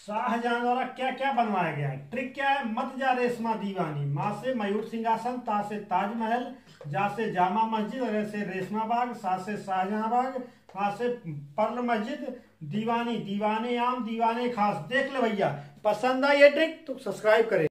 शाहजहां द्वारा क्या क्या बनवाया गया है। ट्रिक क्या है, मत जा रेशमा दीवानी, माँ से मयूर सिंहासन, ता से ताजमहल, जा से जामा मस्जिद, रे से रेशमा बाग, सा से शाहजहां बाग, वहां से पर्ल मस्जिद, दीवानी दीवाने आम दीवाने खास। देख ले भैया, पसंद आई ये ट्रिक तो सब्सक्राइब करें।